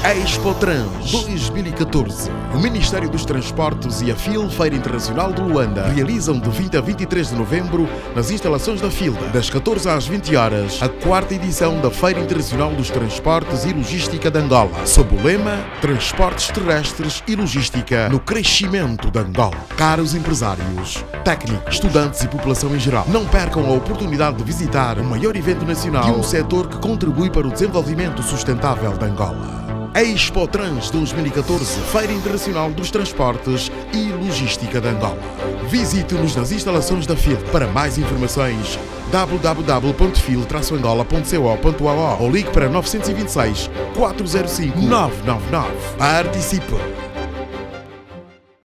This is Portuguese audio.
Expo Trans 2014. O Ministério dos Transportes e a FIL, Feira Internacional de Luanda, realizam de 20 a 23 de novembro, nas instalações da FIL, das 14 às 20 horas, a 4ª edição da Feira Internacional dos Transportes e Logística de Angola, sob o lema Transportes Terrestres e Logística no Crescimento de Angola. Caros empresários, técnicos, estudantes e população em geral, não percam a oportunidade de visitar o maior evento nacional de um setor que contribui para o desenvolvimento sustentável de Angola. Expo Trans 2014, Feira Internacional dos Transportes e Logística de Angola. Visite-nos nas instalações da FIL. Para mais informações, www.fil-angola.co.au ou ligue para 926 405 999. Participe!